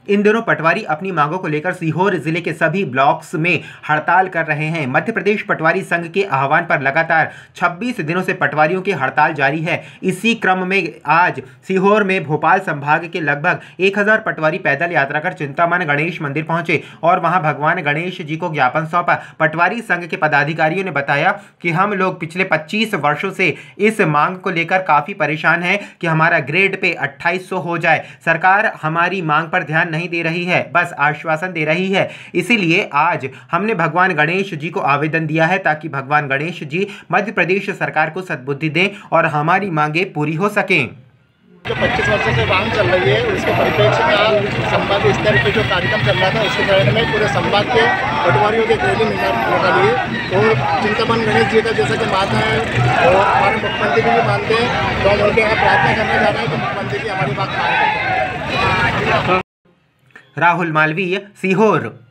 इन दिनों पटवारी अपनी मांगों को लेकर सीहोर जिले के सभी ब्लॉक्स में हड़ताल कर रहे हैं। मध्य प्रदेश पटवारी संघ के आह्वान पर लगातार 26 दिनों से पटवारियों की हड़ताल जारी है। इसी क्रम में आज सीहोर में भोपाल संभाग के लगभग 1000 पटवारी पैदल यात्रा कर चिंतामन गणेश मंदिर पहुंचे और वहां भगवान गणेश जी को ज्ञापन सौंपा। पटवारी संघ के पदाधिकारियों ने बताया कि हम लोग पिछले 25 वर्षों से इस मांग को लेकर काफी परेशान हैं कि हमारा ग्रेड पे 2800 हो जाए। सरकार हमारी मांग पर ध्यान नहीं दे रही है, बस आश्वासन दे रही है। इसीलिए आज हमने भगवान गणेश जी को आवेदन दिया है ताकि भगवान गणेश जी मध्य प्रदेश सरकार को सद्बुद्धि दें और हमारी मांगे पूरी हो सकें। जो 25 वर्षों से मांग चल रही है उसके परिप्रेक्ष्य में संवाद स्तर पे जो कार्यक्रम चल रहा था उसके बारे में पूरे संवाद के पटवारियों की रैली निकाली और चिंतामन गणेश जी का जैसा कि मानना है और हमारे मुख्यमंत्री भी मानते हैं, तो हम उनके यहाँ प्रार्थना करने जा रहे हैं कि मुख्यमंत्री की हमारी बात माने। राहुल मालवीय, सीहोर।